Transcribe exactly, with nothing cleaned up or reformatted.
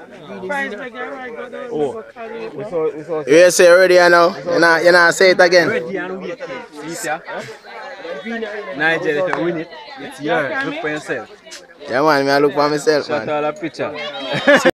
Oh. You say ready now? You not, you not say it again? Ready and wait. See ya. Nigeria, if you win it, it's yours. Look for yourself. Yeah man, me I look for myself, Shot man. all a picture.